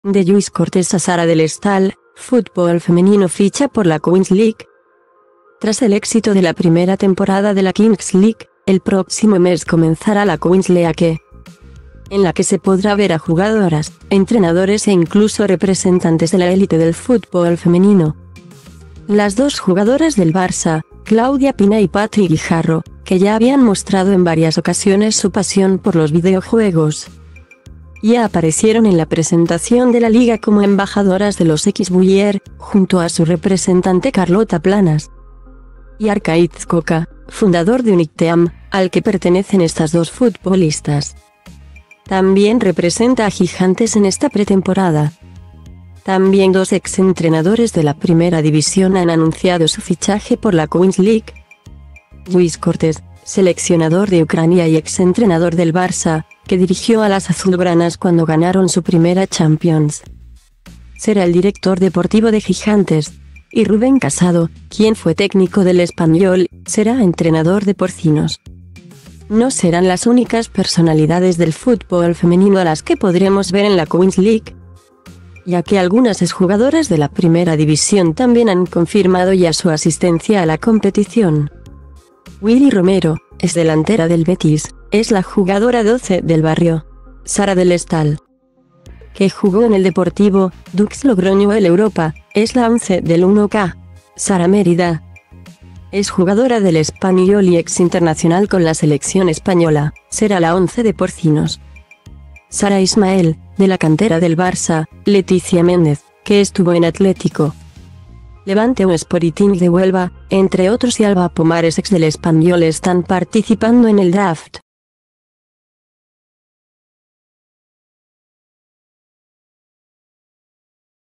De Lluís Cortés a Sara del Estal, fútbol femenino ficha por la Queens League. Tras el éxito de la primera temporada de la Kings League, el próximo mes comenzará la Queens League, en la que se podrá ver a jugadoras, entrenadores e incluso representantes de la élite del fútbol femenino. Las dos jugadoras del Barça, Claudia Pina y Patri Guijarro, que ya habían mostrado en varias ocasiones su pasión por los videojuegos, ya aparecieron en la presentación de la liga como embajadoras de los X-Buller, junto a su representante Carlota Planas y Arcaiz Coca, fundador de Unicteam, al que pertenecen estas dos futbolistas. También representa a Gigantes en esta pretemporada. También dos exentrenadores de la primera división han anunciado su fichaje por la Queens League. Lluís Cortés, seleccionador de Ucrania y exentrenador del Barça, que dirigió a las azulgranas cuando ganaron su primera Champions, será el director deportivo de Gigantes. Y Rubén Casado, quien fue técnico del Espanyol, será entrenador de Porcinos. No serán las únicas personalidades del fútbol femenino a las que podremos ver en la Queens League, ya que algunas exjugadoras de la primera división también han confirmado ya su asistencia a la competición. Willy Romero, es delantera del Betis, es la jugadora 12 del barrio. Sara del Estal, que jugó en el Deportivo Dux Logroño el Europa, es la 11 del 1K. Sara Mérida, es jugadora del Espanyol y ex internacional con la selección española, será la 11 de Porcinos. Sara Ismael, de la cantera del Barça. Leticia Méndez, que estuvo en Atlético, Levante o Sporting de Huelva, entre otros, y Alba Pomares, ex del Espanyol, están participando en el draft.